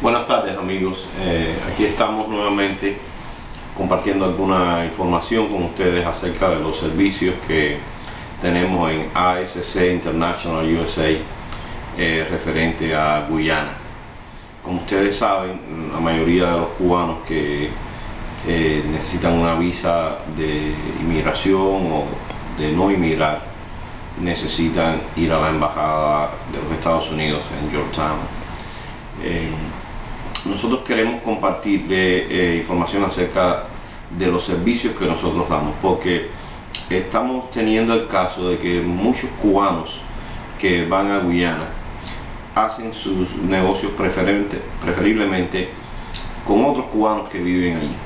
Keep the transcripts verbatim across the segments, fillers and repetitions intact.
Buenas tardes, amigos. Eh, aquí estamos nuevamente compartiendo alguna información con ustedes acerca de los servicios que tenemos en A S C International U S A eh, referente a Guyana. Como ustedes saben, la mayoría de los cubanos que eh, necesitan una visa de inmigración o de no inmigrar necesitan ir a la embajada de los Estados Unidos en Georgetown. Eh, nosotros queremos compartir eh, información acerca de los servicios que nosotros damos, porque estamos teniendo el caso de que muchos cubanos que van a Guyana hacen sus negocios preferiblemente con otros cubanos que viven allí,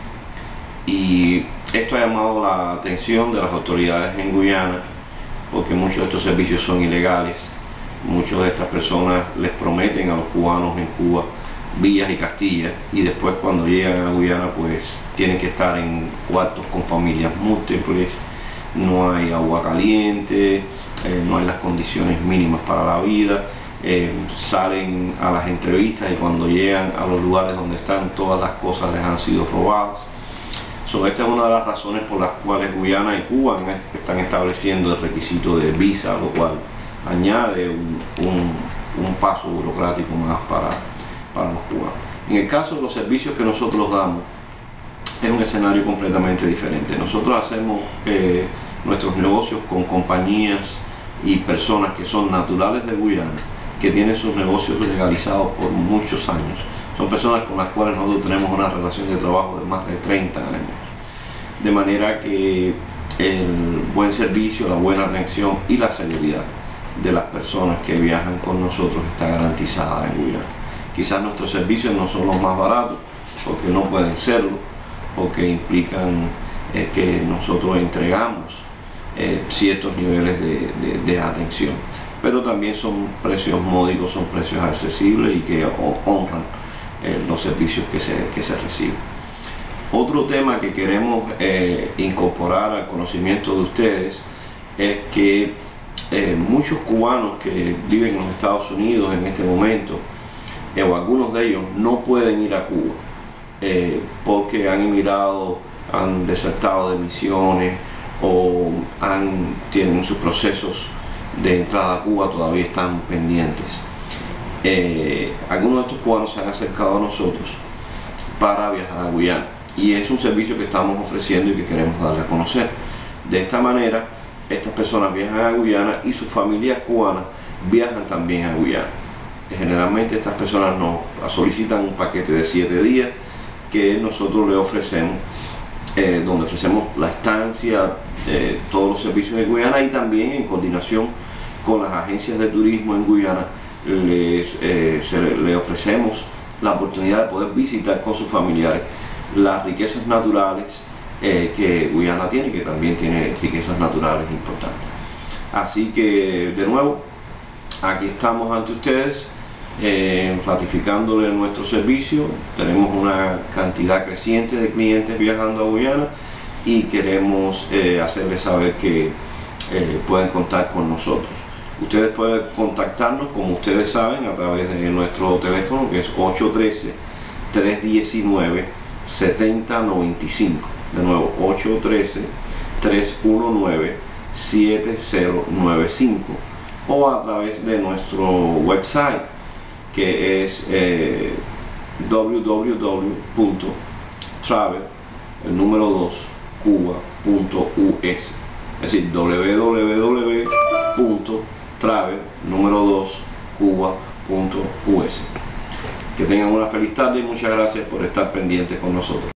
y esto ha llamado la atención de las autoridades en Guyana, porque muchos de estos servicios son ilegales. Muchas de estas personas les prometen a los cubanos en Cuba villas y castillas, y después cuando llegan a Guyana pues tienen que estar en cuartos con familias múltiples, no hay agua caliente, eh, no hay las condiciones mínimas para la vida, eh, salen a las entrevistas y cuando llegan a los lugares donde están todas las cosas les han sido robadas. So, esta es una de las razones por las cuales Guyana y Cuba están estableciendo el requisito de visa, lo cual añade un, un, un paso burocrático más para, para los cubanos. En el caso de los servicios que nosotros damos, es un escenario completamente diferente. Nosotros hacemos eh, nuestros negocios con compañías y personas que son naturales de Guyana, que tienen sus negocios legalizados por muchos años. Son personas con las cuales nosotros tenemos una relación de trabajo de más de treinta años. De manera que el buen servicio, la buena atención y la seguridad de las personas que viajan con nosotros está garantizada en Guyana. Quizás nuestros servicios no son los más baratos, porque no pueden serlo, porque implican eh, que nosotros entregamos eh, ciertos niveles de, de, de atención, pero también son precios módicos, son precios accesibles y que honran eh, los servicios que se, que se reciben. Otro tema que queremos eh, incorporar al conocimiento de ustedes es que eh, muchos cubanos que viven en los Estados Unidos en este momento, eh, o algunos de ellos, no pueden ir a Cuba eh, porque han emigrado, han desertado de misiones o han, tienen sus procesos de entrada a Cuba todavía están pendientes. Eh, algunos de estos cubanos se han acercado a nosotros para viajar a Guyana, y es un servicio que estamos ofreciendo y que queremos darle a conocer. De esta manera, estas personas viajan a Guyana y sus familias cubanas viajan también a Guyana. Generalmente estas personas nos solicitan un paquete de siete días que nosotros le ofrecemos, eh, donde ofrecemos la estancia, eh, todos los servicios de Guyana, y también en coordinación con las agencias de turismo en Guyana les, eh, se, le ofrecemos la oportunidad de poder visitar con sus familiares las riquezas naturales eh, que Guyana tiene, que también tiene riquezas naturales importantes. Así que, de nuevo, aquí estamos ante ustedes eh, ratificándole nuestro servicio. Tenemos una cantidad creciente de clientes viajando a Guyana y queremos eh, hacerles saber que eh, pueden contar con nosotros. Ustedes pueden contactarnos, como ustedes saben, a través de nuestro teléfono, que es ocho uno tres, tres uno nueve, siete cero nueve cinco. De nuevo, ocho uno tres, tres uno nueve, siete cero nueve cinco, o a través de nuestro website, que es eh, w w w punto travel, el número dos, cuba punto u s, es decir, w w w punto travel, número dos, cuba punto u s. Que tengan una feliz tarde y muchas gracias por estar pendientes con nosotros.